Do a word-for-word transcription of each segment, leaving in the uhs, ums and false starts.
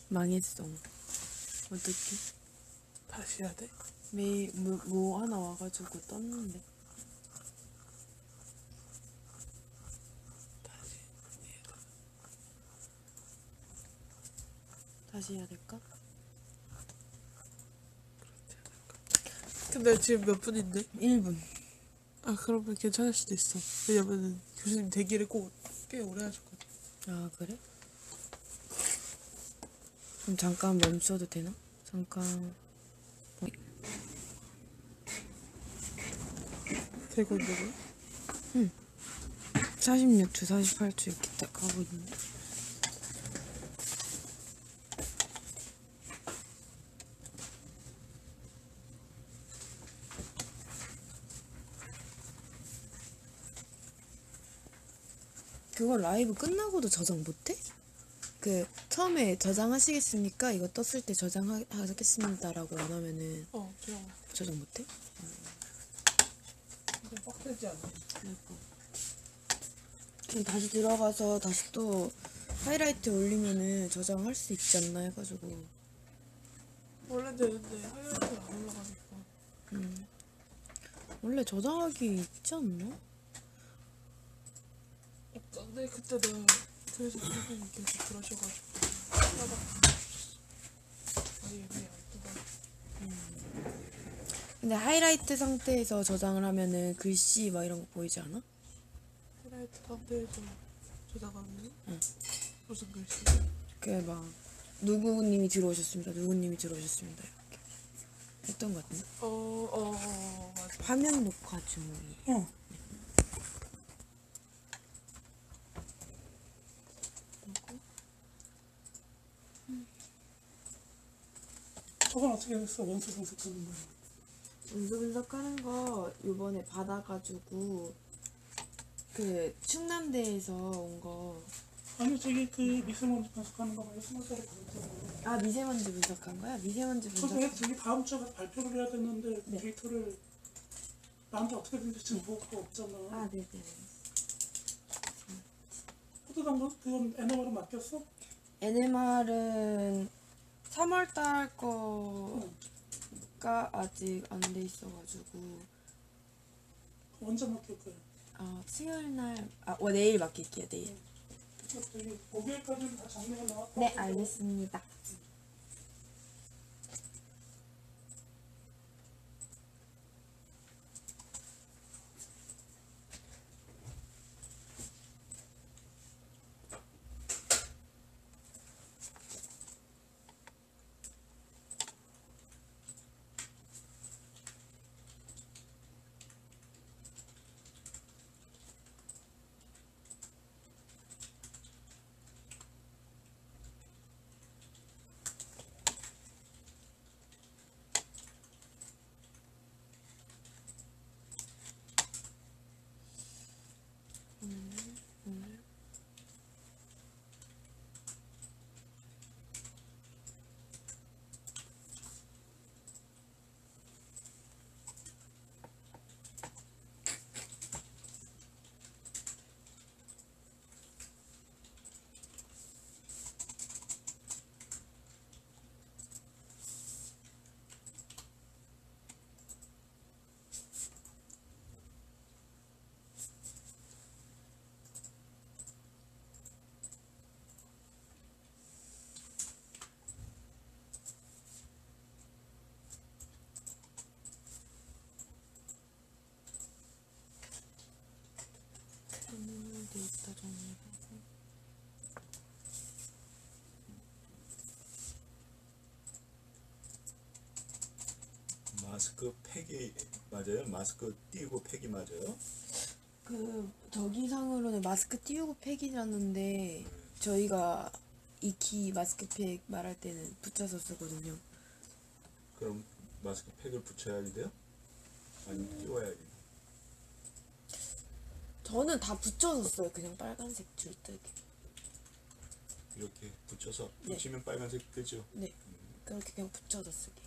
망했어. 어떡해? 다시 해야 돼? 매일 뭐, 뭐 하나 와가지고 떴는데. 다시 해야 돼. 다시 해야 될까? 근데 지금 몇 분인데? 일 분. 아 그러면 괜찮을 수도 있어. 왜냐면 교수님 대기를 꼭 꽤 오래 하셨거든. 아 그래? 그럼 잠깐 멈춰도 되나? 잠깐. 되고 있는 거야? 사십육 초, 사십팔 초 이렇게 딱 가고 있는데. 그거 라이브 끝나고도 저장 못해? 그 처음에 저장하시겠습니까? 이거 떴을 때 저장하겠습니다라고 안 하면은 어 저랑 저장 못해? 근데 빡세지 않아? 그러니까. 그럼 다시 들어가서 다시 또 하이라이트 올리면은 저장할 수 있지 않나 해가지고. 원래 되는데 하이라이트가 안 올라가니까. 음. 원래 저장하기 있지 않나? 없던데 그때 내가 그래서 선생님 계속 그러셔가지고 하나도 안 해주셨어. 아예 그냥 안 떠가. 근데 하이라이트 상태에서 저장을 하면은 글씨 막 이런 거 보이지 않아? 하이라이트 상태에서 저장하면 응. 무슨 글씨? 그 막 누구님이 들어오셨습니다. 누구님이 들어오셨습니다. 이렇게 했던 것 같은데. 어어어 어, 어, 맞아. 화면 녹화 중이. 어. 저건 어떻게 했어? 원수 분석하는 거야. 원수 분석하는 거 요번에 받아가지고 그 충남대에서 온 거. 아니 저기 그 미세먼지 분석하는 거 말고 스무 살에 그랬잖아. 아 미세먼지 분석한 거야? 미세먼지 분석. 저게 저기 다음 주에 발표를 해야 되는데 네. 데이터를 나한테 어떻게든지 지금 보고가 없잖아. 아 네네. 포토당도 그건 엔엠알은 맡겼어? 엔엠알은 삼월달 거가 응. 아직 안 돼 있어가지고. 언제 맡길 거야? 아 수요일 날. 아 어, 내일 맡길게요. 내일. 저기 목요일까지는 다 정리가 나왔다. 네 알겠습니다. 오늘 데이터 정리하고. 마스크 팩이 맞아요? 마스크 띄고 팩이 맞아요? 그 저기상으로는 마스크 띄우고 팩이라는데 저희가 익히 마스크팩 말할 때는 붙여서 쓰거든요. 그럼 마스크 팩을 붙여야지 돼요? 아니면 띄워야지? 저는 다 붙여서 써요. 그냥 빨간색 줄뜨기. 이렇게 붙여서 네. 붙이면 빨간색 뜨죠? 네. 그렇게 그냥 붙여서 쓰기.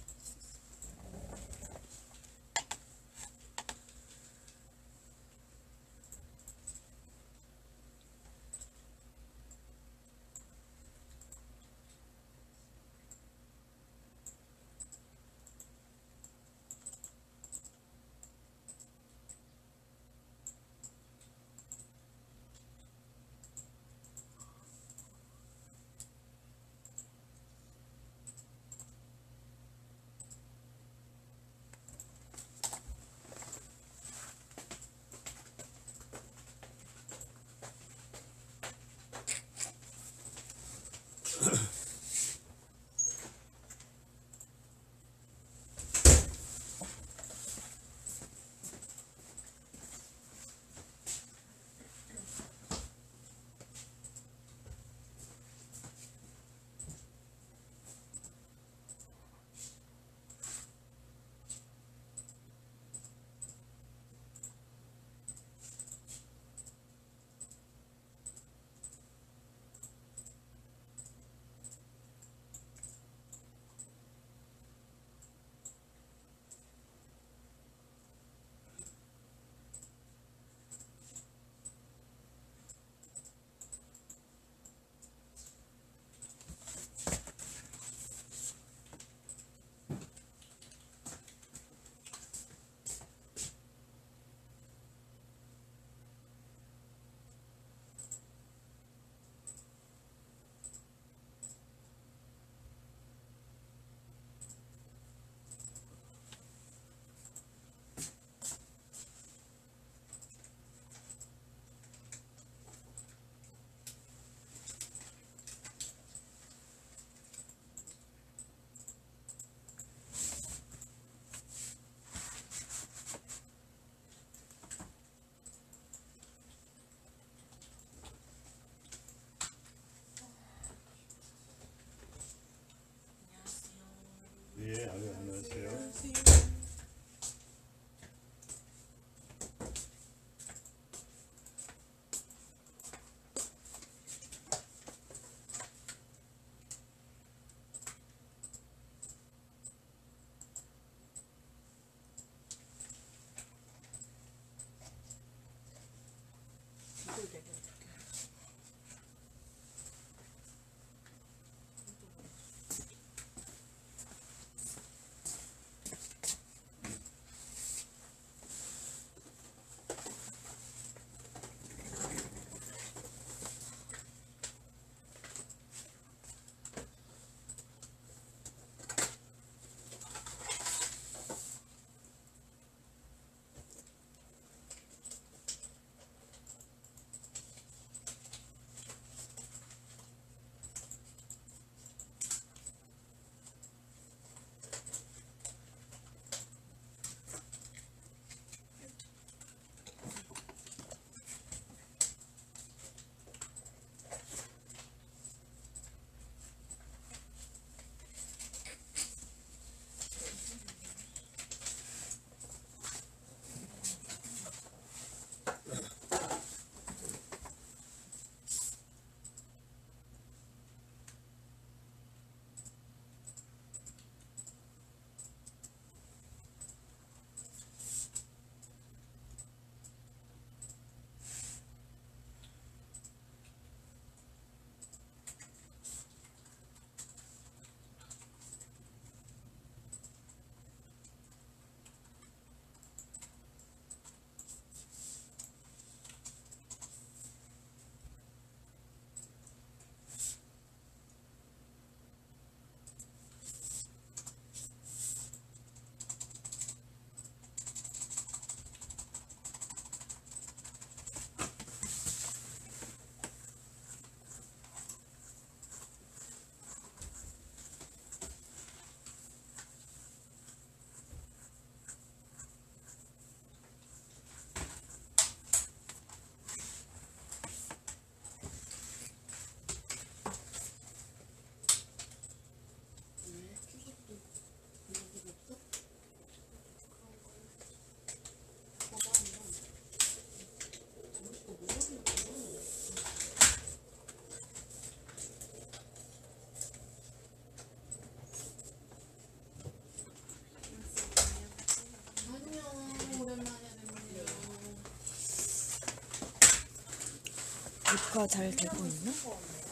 녹화 잘 되고 있나?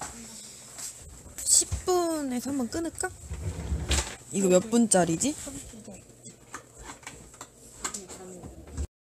십 분에서 한번 끊을까? 이거 몇 분짜리지?